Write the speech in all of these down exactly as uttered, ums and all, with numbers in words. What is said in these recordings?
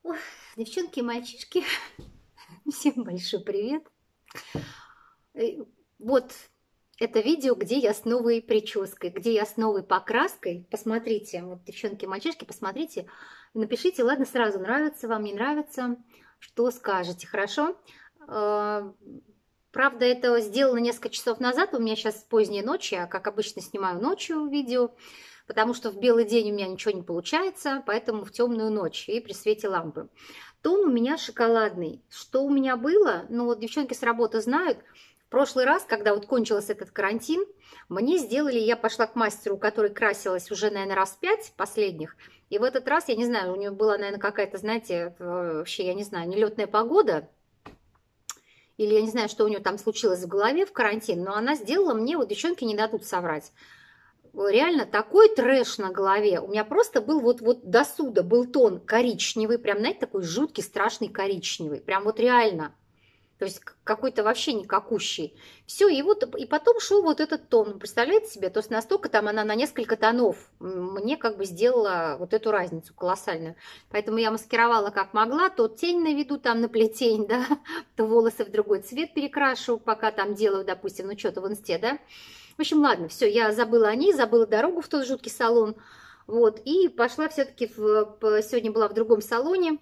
Ой, девчонки и мальчишки, всем большой привет. Э, Вот это видео, где я с новой прической, где я с новой покраской. Посмотрите, вот девчонки и мальчишки, посмотрите. Напишите, ладно, сразу, нравится вам, не нравится, что скажете, хорошо? Э, Правда, это сделано несколько часов назад, у меня сейчас поздняя ночь, я, как обычно, снимаю ночью видео, потому что в белый день у меня ничего не получается, поэтому в темную ночь и при свете лампы. Тон у меня шоколадный. Что у меня было? Ну вот девчонки с работы знают. В прошлый раз, когда вот кончился этот карантин, мне сделали, я пошла к мастеру, который красилась уже, наверное, раз пять последних. И в этот раз, я не знаю, у нее была, наверное, какая-то, знаете, вообще, я не знаю, нелетная погода. Или я не знаю, что у нее там случилось в голове в карантин, но она сделала мне, вот девчонки не дадут соврать, реально такой трэш на голове. У меня просто был вот, вот до суда был тон коричневый, прям, знаете, такой жуткий, страшный коричневый. Прям вот реально. То есть какой-то вообще никакущий. Все, и вот и потом шел вот этот тон. Представляете себе? То есть настолько там она на несколько тонов мне как бы сделала вот эту разницу колоссальную. Поэтому я маскировала как могла. То тень наведу там на плетень, да, то волосы в другой цвет перекрашу, пока там делаю, допустим, ну что-то в инсте, да. В общем, ладно, все, я забыла о ней, забыла дорогу в тот жуткий салон. Вот, и пошла все-таки, сегодня была в другом салоне.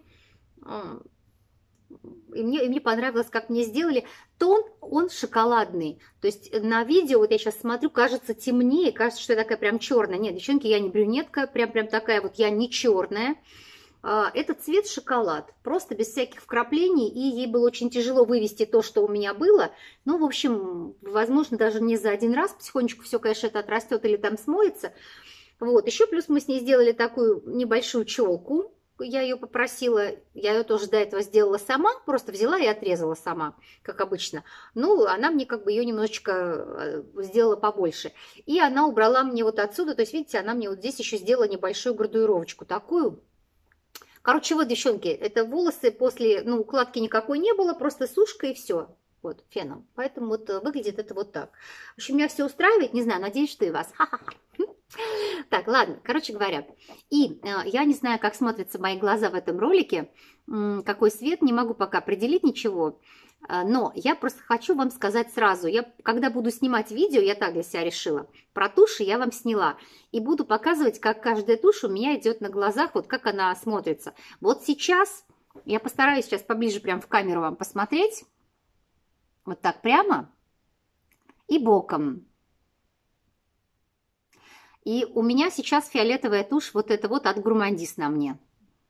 И мне, и мне понравилось, как мне сделали. Тон, он шоколадный. То есть на видео, вот я сейчас смотрю, кажется темнее, кажется, что я такая прям черная. Нет, девчонки, я не брюнетка, прям, прям такая вот, я не черная. Это цвет шоколад, просто без всяких вкраплений, и ей было очень тяжело вывести то, что у меня было. Ну, в общем, возможно, даже не за один раз, потихонечку все, конечно, это отрастет или там смоется. Вот, еще плюс мы с ней сделали такую небольшую челку. Я ее попросила, я ее тоже до этого сделала сама, просто взяла и отрезала сама, как обычно. Ну, она мне как бы ее немножечко сделала побольше. И она убрала мне вот отсюда, то есть, видите, она мне вот здесь еще сделала небольшую градуировочку такую. Короче, вот, девчонки, это волосы после, ну, укладки никакой не было, просто сушка и все. Вот, феном. Поэтому вот выглядит это вот так. В общем, меня все устраивает, не знаю, надеюсь, что и вас. Ха-ха-ха. Так, ладно, короче говоря, и э, я не знаю, как смотрятся мои глаза в этом ролике, м, какой свет, не могу пока определить ничего, э, но я просто хочу вам сказать сразу, я когда буду снимать видео, я так для себя решила, про туши я вам сняла, и буду показывать, как каждая тушь у меня идет на глазах, вот как она смотрится. Вот сейчас, я постараюсь сейчас поближе прям в камеру вам посмотреть, вот так прямо и боком. И у меня сейчас фиолетовая тушь, вот это вот от Гурмандис на мне.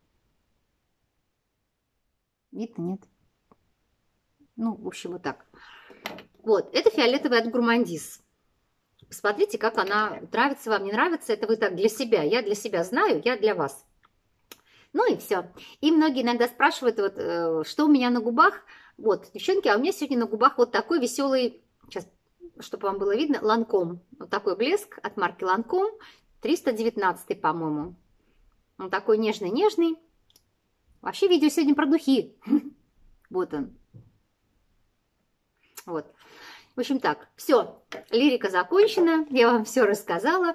Видно, нет? Ну, в общем, вот так. Вот, это фиолетовая от Гурмандис. Посмотрите, как она, нравится вам, не нравится. Это вы так для себя. Я для себя знаю, я для вас. Ну и все. И многие иногда спрашивают, вот, что у меня на губах. Вот, девчонки, а у меня сегодня на губах вот такой веселый... Сейчас, чтобы вам было видно, Ланком. Вот такой блеск от марки Ланком, триста девятнадцать, по-моему. Он такой нежный-нежный. Вообще видео сегодня про духи. Вот он. Вот. В общем так, все. Лирика закончена. Я вам все рассказала.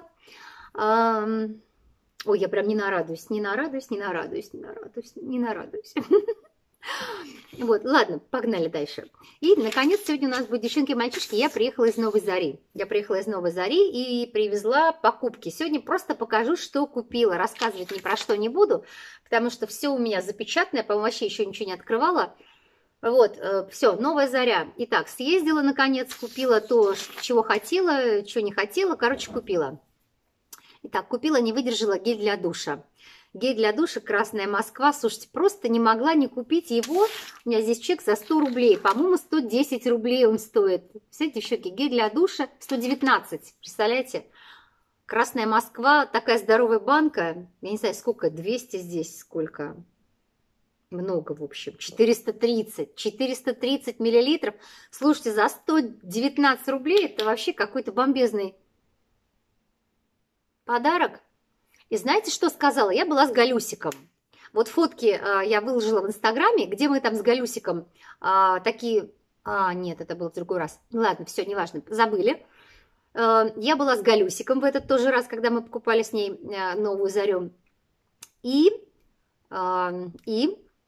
Ой, я прям не нарадуюсь, не нарадуюсь, не нарадуюсь, не нарадуюсь, не нарадуюсь. Вот, ладно, погнали дальше. И, наконец, сегодня у нас будет, девчонки и мальчишки, я приехала из Новой Зари. Я приехала из Новой Зари и привезла покупки. Сегодня просто покажу, что купила. Рассказывать ни про что не буду, потому что все у меня запечатано. Я, по-моему, вообще еще ничего не открывала. Вот, все, Новая Заря. Итак, съездила, наконец, купила то, чего хотела, чего не хотела. Короче, купила. Итак, купила, не выдержала гель для душа. Гель для душа «Красная Москва». Слушайте, просто не могла не купить его. У меня здесь чек за сто рублей. По-моему, сто десять рублей он стоит. Представляете, щеки, гель для душа сто девятнадцать. Представляете? «Красная Москва», такая здоровая банка. Я не знаю, сколько, двести здесь, сколько. Много, в общем. четыреста тридцать. четыреста тридцать миллилитров. Слушайте, за сто девятнадцать рублей это вообще какой-то бомбезный подарок. И знаете, что сказала? Я была с Галюсиком. Вот фотки э, я выложила в Инстаграме, где мы там с Галюсиком э, такие... А, нет, это был в другой раз. Ладно, все, неважно, забыли. Э, я была с Галюсиком в этот тоже раз, когда мы покупали с ней э, Новую Зарю. И, э, и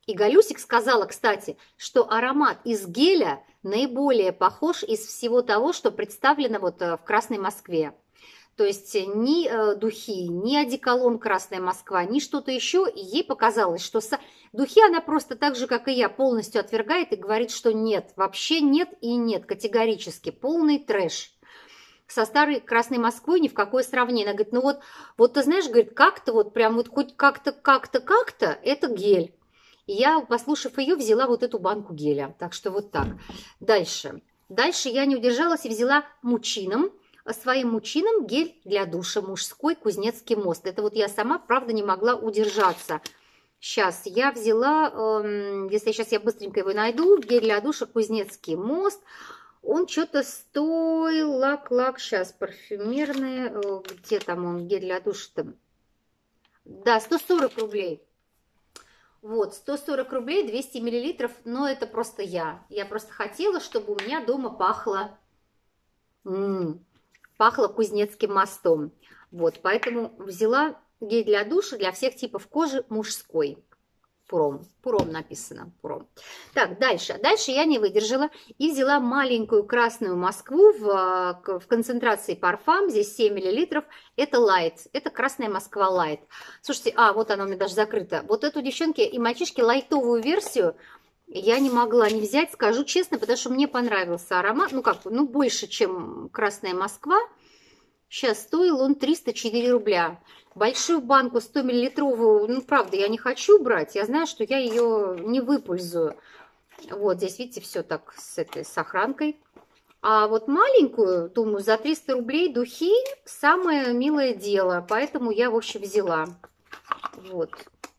И Галюсик сказала, кстати, что аромат из геля наиболее похож из всего того, что представлено вот в Красной Москве. То есть ни э, духи, ни одеколон «Красная Москва», ни что-то еще. И ей показалось, что со... духи она просто так же, как и я, полностью отвергает и говорит, что нет, вообще нет и нет, категорически, полный трэш. Со старой «Красной Москвой ни в какое сравнение. Она говорит, ну вот, вот ты знаешь, говорит, как-то вот прям вот хоть как-то, как-то, как-то, это гель. И я, послушав ее, взяла вот эту банку геля. Так что вот так. Дальше. Дальше я не удержалась и взяла мучином. Своим мучином гель для душа мужской «Кузнецкий мост». Это вот я сама, правда, не могла удержаться. Сейчас я взяла, э, если сейчас я быстренько его найду, гель для душа «Кузнецкий мост». Он что-то стоил, лак-лак, сейчас, парфюмерный, э, где там он, гель для душа-то? Да, сто сорок рублей. Вот, сто сорок рублей, двести миллилитров, но это просто я. Я просто хотела, чтобы у меня дома пахло... М-м, пахло Кузнецким мостом. Вот, поэтому взяла гель для душа для всех типов кожи мужской. Пром. Пром написано. Пром. Так, дальше. Дальше я не выдержала и взяла маленькую красную Москву в, в концентрации парфам. Здесь семь миллилитров. Это Light. Это красная Москва Light. Слушайте, а, вот она у меня даже закрыта. Вот эту, девчонки и мальчишки, лайтовую версию я не могла не взять, скажу честно, потому что мне понравился аромат. Ну, как, ну, больше, чем красная Москва. Сейчас стоил он триста четыре рубля. Большую банку сто миллилитровую, ну, правда, я не хочу брать. Я знаю, что я ее не выпользую. Вот здесь, видите, все так с этой сохранкой. А вот маленькую, думаю, за триста рублей духи самое милое дело. Поэтому я, в общем, взяла. Вот.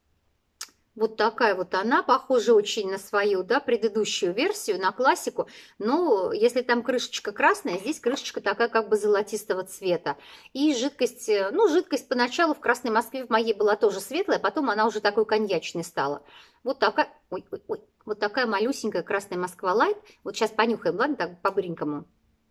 Вот такая вот она, похожа очень на свою, да, предыдущую версию, на классику. Но если там крышечка красная, здесь крышечка такая как бы золотистого цвета. И жидкость, ну, жидкость поначалу в Красной Москве в моей была тоже светлая, потом она уже такой коньячной стала. Вот такая, ой, ой, ой, вот такая малюсенькая Красная Москва Лайт. Вот сейчас понюхаем, ладно, так по-быренькому.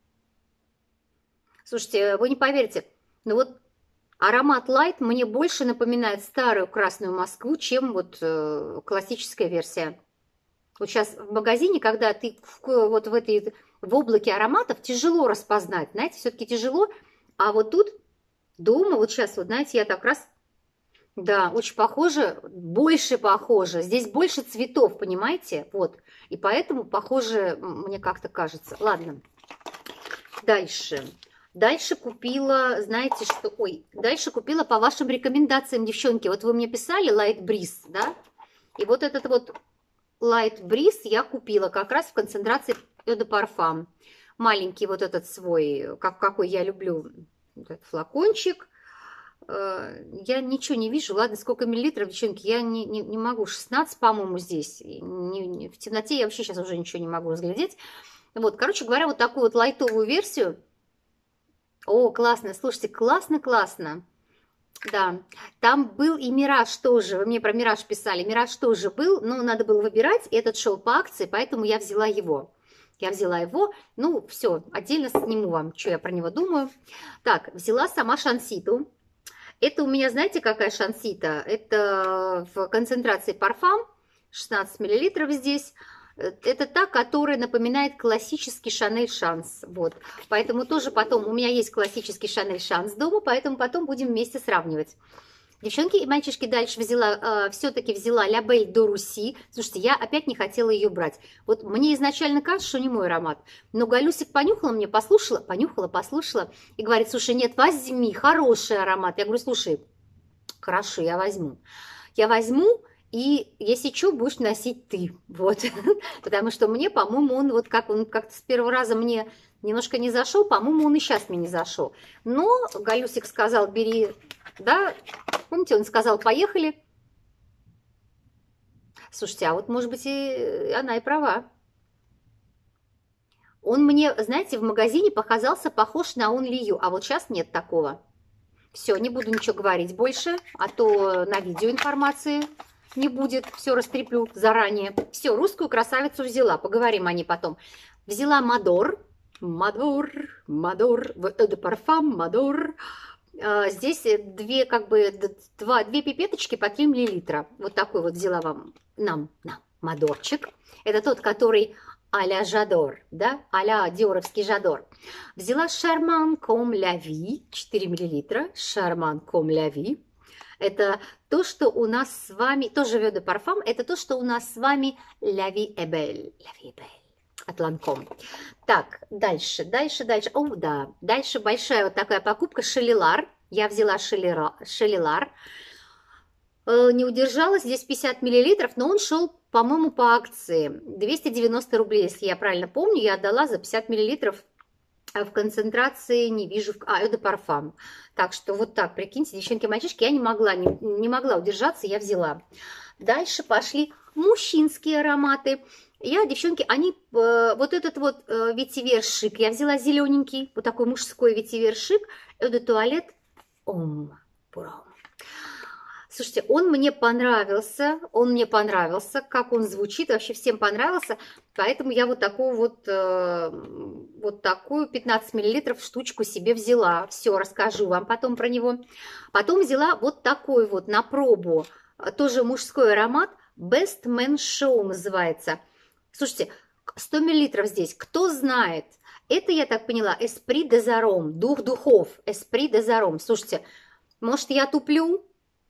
Слушайте, вы не поверите, но вот... аромат Light мне больше напоминает старую Красную Москву, чем вот э, классическая версия. Вот сейчас в магазине, когда ты в, вот в этой в облаке ароматов, тяжело распознать, знаете, все-таки тяжело. А вот тут дома, вот сейчас, вот знаете, я так раз, да, очень похоже, больше похоже. Здесь больше цветов, понимаете? Вот, и поэтому похоже, мне как-то кажется. Ладно, дальше. Дальше купила, знаете что, ой, дальше купила по вашим рекомендациям, девчонки. Вот вы мне писали Light Breeze, да? И вот этот вот Light Breeze я купила как раз в концентрации Eau de Parfum. Маленький вот этот свой, как, какой я люблю, этот флакончик. Я ничего не вижу. Ладно, сколько миллилитров, девчонки, я не, не, не могу. шестнадцать, по-моему, здесь. Не, не, в темноте я вообще сейчас уже ничего не могу разглядеть. Вот, короче говоря, вот такую вот лайтовую версию. О, классно, слушайте, классно-классно. Да, там был и Мираж тоже, вы мне про Мираж писали, Мираж тоже был, но надо было выбирать, этот шел по акции, поэтому я взяла его. Я взяла его, ну, все, отдельно сниму вам, что я про него думаю. Так, взяла сама Шанситу. Это у меня, знаете, какая Шансита? Это в концентрации парфам, шестнадцать миллилитров здесь. Это та, которая напоминает классический Шанель Шанс. Вот. Поэтому тоже потом, у меня есть классический Шанель Шанс дома, поэтому потом будем вместе сравнивать. Девчонки и мальчишки, дальше взяла, э, все-таки взяла Ля Бель до Руси. Слушайте, я опять не хотела ее брать. Вот мне изначально кажется, что не мой аромат. Но Галюсик понюхала мне, послушала, понюхала, послушала. И говорит, слушай, нет, возьми, хороший аромат. Я говорю, слушай, хорошо, я возьму. Я возьму. И если что, будешь носить ты, вот, потому что мне, по-моему, он вот как он как-то с первого раза мне немножко не зашел, по-моему, он и сейчас мне не зашел. Но Галюсик сказал, бери, да, помните, он сказал, поехали. Слушайте, а вот, может быть, и она и права. Он мне, знаете, в магазине показался похож на Only You, а вот сейчас нет такого. Все, не буду ничего говорить больше, а то на видео информации не будет, все растреплю заранее. Все, русскую красавицу взяла, поговорим о ней потом. Взяла Мадор, Мадор, Мадор, Eau de Parfum, Мадор. А, Здесь две, как бы, д- два, две пипеточки по три миллилитра. Вот такой вот взяла вам, нам, нам, Мадорчик. Это тот, который а-ля Жадор, да, а-ля диоровский Жадор. Взяла Шарман Ком Ля Ви, четыре миллилитра, Шарман Ком Ля Ви. Это то, что у нас с вами, тоже Вё де Парфам, это то, что у нас с вами Ля Ви Эбель, Ля Ви Эбель. От Ланком. Так, дальше, дальше, дальше. О, да, дальше большая вот такая покупка Шелилар. Я взяла Шелира, Шелилар. Э, не удержалась, здесь пятьдесят миллилитров, но он шел, по-моему, по акции. двести девяносто рублей, если я правильно помню, я отдала за пятьдесят миллилитров. А в концентрации не вижу. А, Eau de Parfum. Так что вот так, прикиньте, девчонки, мальчишки, я не могла, не, не могла удержаться, я взяла. Дальше пошли мужчинские ароматы. Я, девчонки, они, э, вот этот вот э, ветивер шик, я взяла зелененький, вот такой мужской ветивер шик, Eau de Toilette Homme pour Homme. Слушайте, он мне понравился, он мне понравился, как он звучит, вообще всем понравился, поэтому я вот такую вот, э, вот такую пятнадцать миллилитров штучку себе взяла. Все, расскажу вам потом про него. Потом взяла вот такой вот на пробу, тоже мужской аромат, Best Man Show называется. Слушайте, сто миллилитров здесь, кто знает? Это, я так поняла, Esprit des Arômes, дух духов, Esprit des Arômes. Слушайте, может, я туплю?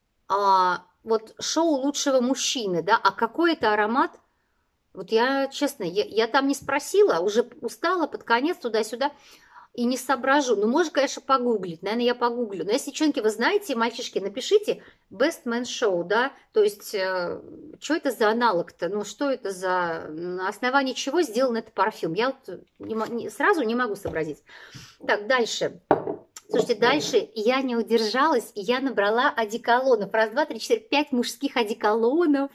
А, вот шоу лучшего мужчины, да, а какой это аромат? Вот я, честно, я, я там не спросила, уже устала под конец туда-сюда и не соображу. Ну, можно, конечно, погуглить, наверное, я погуглю. Но если, девчонки, вы знаете, мальчишки, напишите Best Man Show, да, то есть, э, что это за аналог-то, ну, что это за, на основании чего сделан этот парфюм? Я вот не, не, сразу не могу сообразить. Так, дальше. Слушайте, дальше я не удержалась, и я набрала одеколонов. Раз, два, три, четыре, пять мужских одеколонов.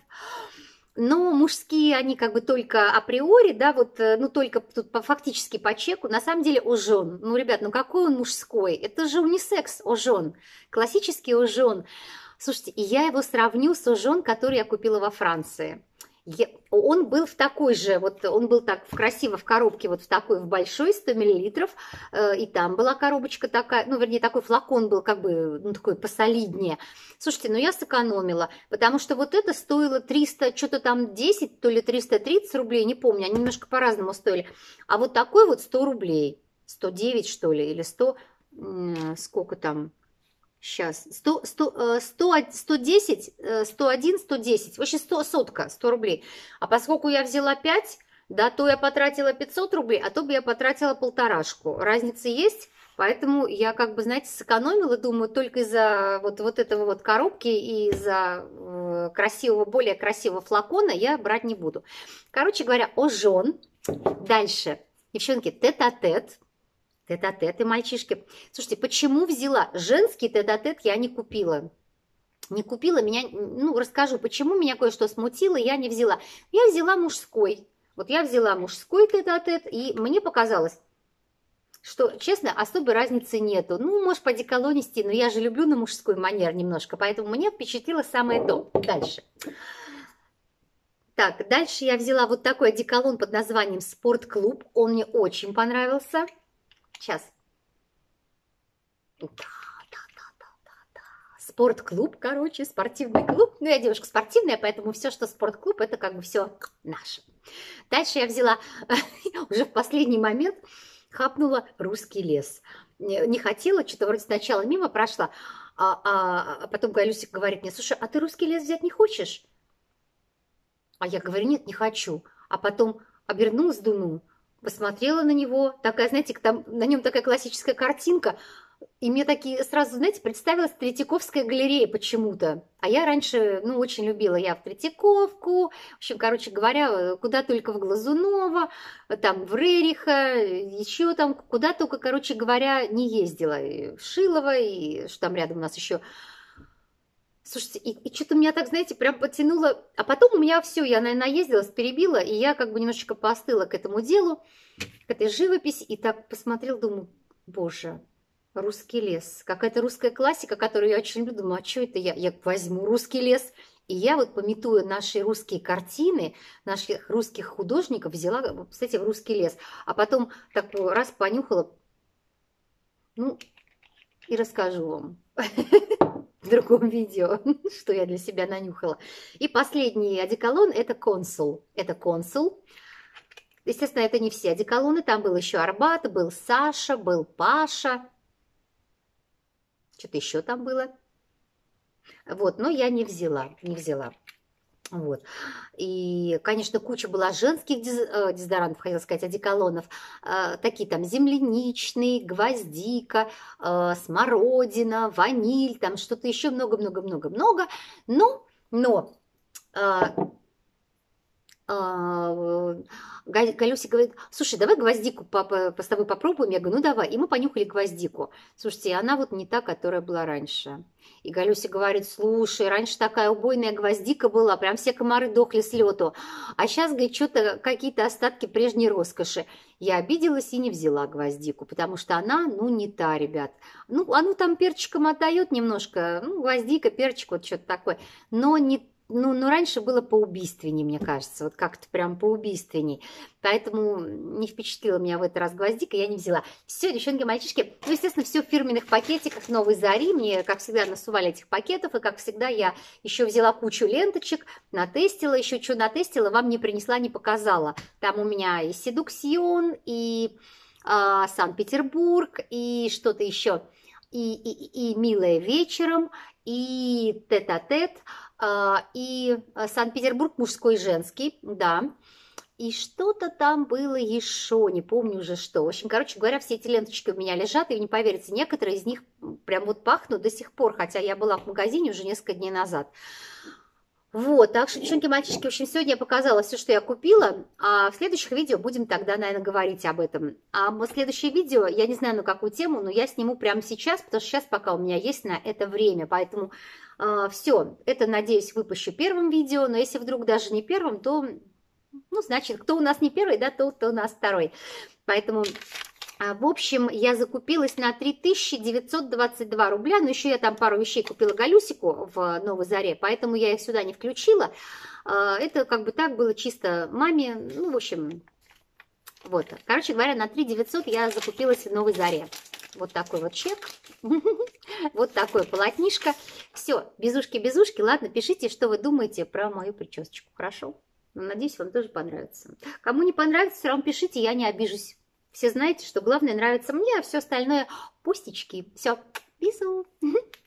Но мужские, они как бы только априори, да, вот, ну, только тут по, фактически по чеку. На самом деле ожон. Ну, ребят, ну какой он мужской? Это же унисекс ожон. Классический ожон. Слушайте, и я его сравню с ожон, который я купила во Франции. Я, он был в такой же, вот он был так в красиво в коробке, вот в такой, в большой, сто миллилитров, э, и там была коробочка такая, ну, вернее, такой флакон был как бы, ну, такой посолиднее. Слушайте, ну, я сэкономила, потому что вот это стоило триста, что-то там десять, то ли триста тридцать рублей, не помню, они немножко по-разному стоили, а вот такой вот сто рублей, сто девять, что ли, или сто, сколько там... Сейчас, сто, сто, сто, сто десять, сто один, сто десять, вообще сто, сотка, сто рублей. А поскольку я взяла пять, да, то я потратила пятьсот рублей, а то бы я потратила полторашку. Разница есть, поэтому я, как бы, знаете, сэкономила, думаю, только из-за вот, вот этого вот коробки и из-за э, красивого, более красивого флакона я брать не буду. Короче говоря, ожон. Дальше, девчонки, тет-а-тет. Тет-а-тет и мальчишки. Слушайте, почему взяла? Женский тет-а-тет я не купила. Не купила меня, ну, расскажу, почему меня кое-что смутило, я не взяла. Я взяла мужской. Вот я взяла мужской тет-а-тет, и мне показалось, что, честно, особой разницы нету. Ну, может, по деколонисти, но я же люблю на мужской манер немножко, поэтому мне впечатлило самое то. Дальше. Так, дальше я взяла вот такой одеколон под названием «Спортклуб». Он мне очень понравился. Сейчас. Да, да, да, да, да, да. Спортклуб, короче, спортивный клуб. Ну, я девушка спортивная, поэтому все, что спортклуб, это как бы все наше. Дальше я взяла, уже в последний момент, хапнула русский лес. Не хотела, что-то вроде сначала мимо прошла, а, а, а потом Галюсик говорит мне: слушай, а ты русский лес взять не хочешь? А я говорю: нет, не хочу. А потом обернулась, думаю, посмотрела на него, такая, знаете, там на нем такая классическая картинка, и мне такие сразу, знаете, представилась Третьяковская галерея почему-то. А я раньше, ну, очень любила я в Третьяковку, в общем, короче говоря, куда только в Глазунова, там в Рериха, еще там, куда только, короче говоря, не ездила. И в Шилово, и что там рядом у нас еще... Слушайте, и, и что-то меня так, знаете, прям потянуло. А потом у меня все, я, наверное, наездилась, перебила, и я как бы немножечко поостыла к этому делу, к этой живописи, и так посмотрела, думаю, боже, русский лес. Какая-то русская классика, которую я очень люблю. Думаю, а что это я? Я возьму русский лес. И я вот, пометуя наши русские картины, наших русских художников, взяла, кстати, в русский лес. А потом так раз понюхала, ну... и расскажу вам в другом видео, что я для себя нанюхала. И последний одеколон – это консул. Это консул. Естественно, это не все одеколоны. Там был еще Арбат, был Саша, был Паша. Что-то еще там было. Вот, но я не взяла, не взяла. Вот. И, конечно, куча была женских дезодорантов, хотела сказать, одеколонов. Такие там земляничные, гвоздика, смородина, ваниль, там что-то еще много-много-много-много. Но, но... Галюся говорит, слушай, давай гвоздику папа, с тобой попробуем. Я говорю, ну давай. И мы понюхали гвоздику. Слушайте, она вот не та, которая была раньше. И Галюся говорит, слушай, раньше такая убойная гвоздика была, прям все комары дохли с лету. А сейчас, говорит, что-то какие-то остатки прежней роскоши. Я обиделась и не взяла гвоздику, потому что она, ну, не та, ребят. Ну, оно там перчиком отдает немножко, ну, гвоздика, перчик, вот что-то такое, но не Ну, ну, раньше было поубийственней, мне кажется, вот как-то прям поубийственней. Поэтому не впечатлила меня в этот раз гвоздика, я не взяла. Все, девчонки, мальчишки, ну, естественно, все в фирменных пакетиках Новой Зари. Мне, как всегда, насували этих пакетов, и, как всегда, я еще взяла кучу ленточек, натестила, еще что натестила, вам не принесла, не показала. Там у меня и Седуксион, и а, Санкт-Петербург, и что-то еще, и, и, и «Милая вечером», и «Тет-а-тет», и Санкт-Петербург мужской и женский, да. И что-то там было еще, не помню уже что. В общем, короче говоря, все эти ленточки у меня лежат, и вы не поверите, некоторые из них прям вот пахнут до сих пор, хотя я была в магазине уже несколько дней назад. Вот, так что, девчонки, мальчишки, в общем, сегодня я показала все, что я купила, а в следующих видео будем тогда, наверное, говорить об этом. А следующее видео, я не знаю, на какую тему, но я сниму прямо сейчас, потому что сейчас пока у меня есть на это время, поэтому э, все, это, надеюсь, выпущу первым видео, но если вдруг даже не первым, то, ну, значит, кто у нас не первый, да, то, то у нас второй. Поэтому... В общем, я закупилась на три тысячи девятьсот двадцать два рубля, но еще я там пару вещей купила Галюсику в Новой Заре, поэтому я их сюда не включила. Это как бы так было чисто маме, ну, в общем, вот. Короче говоря, на три тысячи девятьсот я закупилась в Новой Заре. Вот такой вот чек, вот такое полотнишко. Все, безушки-безушки, ладно, пишите, что вы думаете про мою причесочку, хорошо? Надеюсь, вам тоже понравится. Кому не понравится, все равно пишите, я не обижусь. Все знаете, что главное нравится мне, а все остальное пустячки. Все, бису.